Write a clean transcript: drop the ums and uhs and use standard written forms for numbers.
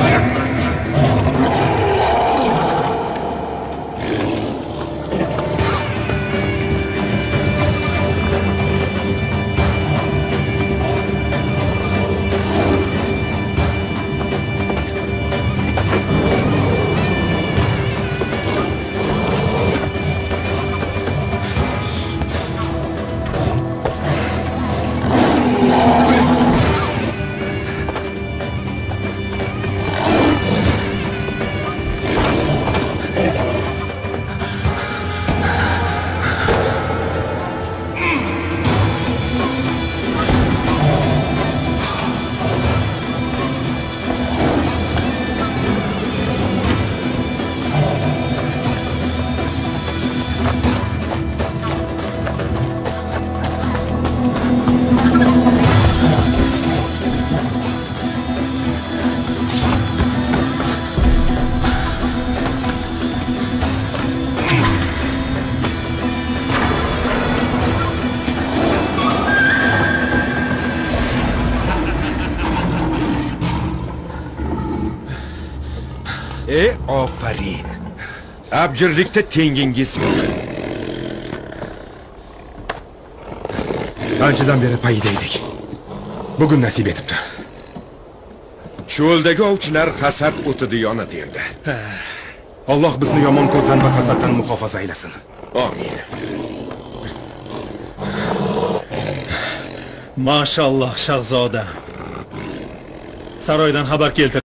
Aferin. Abjirlikda tengingiz yo'q. Anchadan beri payida edik. Bugun nasib etibdi. Cho'ldagi ovchilar hasad o'tida yonadi endi. Alloh bizni yomon ko'zdan va hasaddan muhofaza aylasin. Amin. Mashalloh, shahzoda. Saroydan xabar keltir.